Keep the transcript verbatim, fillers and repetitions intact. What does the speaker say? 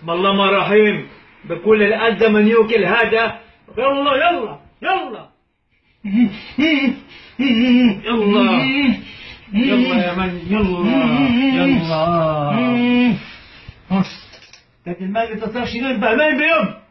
بسم الله الرحمن الرحيم. بكل الأذى من يوكل هذا. يلا يلا يلا يلا يلا يا من يلا يلا. لكن ما اللي تصير شيء بامان بيوم.